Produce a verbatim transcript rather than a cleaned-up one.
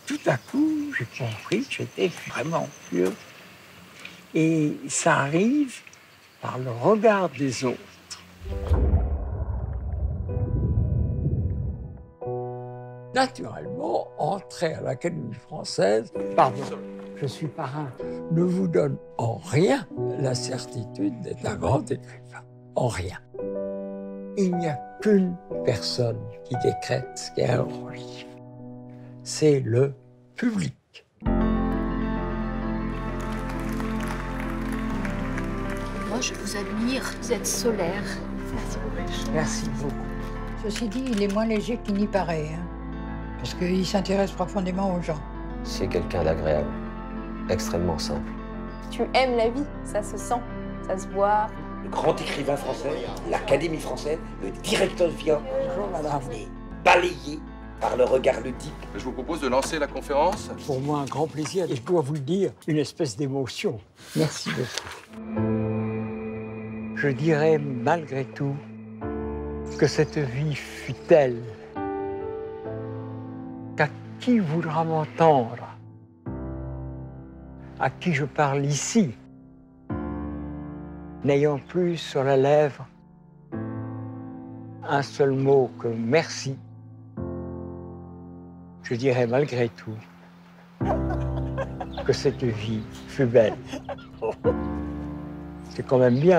tout à coup, j'ai compris que j'étais vraiment vieux. Et ça arrive par le regard des autres. Naturellement, entrer à l'Académie française, pardon, je suis parrain, ne vous donne en rien la certitude d'être un grand écrivain. En rien. Il n'y a qu'une personne qui décrète ce qu'est un grand livre. C'est le public. Moi, je vous admire. Vous êtes solaire. Merci beaucoup. Merci beaucoup. Ceci dit, il est moins léger qu'il n'y paraît, hein, parce qu'il s'intéresse profondément aux gens. C'est quelqu'un d'agréable, extrêmement simple. Tu aimes la vie, ça se sent, ça se voit. Le grand écrivain français, l'Académie française, le directeur de Vian, Bonjour madame. est balayé par le regard ludique. Je vous propose de lancer la conférence. Pour moi, un grand plaisir, et je dois vous le dire, une espèce d'émotion. Merci beaucoup. Je dirais malgré tout que cette vie fut telle qu'à qui voudra m'entendre, à qui je parle ici, n'ayant plus sur la lèvre un seul mot que merci, je dirais malgré tout que cette vie fut belle. C'est quand même bien, non ?